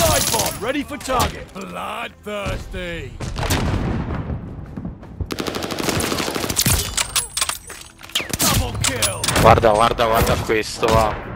Dive bomb ready for target. Bloodthirsty. Double kill. Guarda, guarda, guarda questo, va.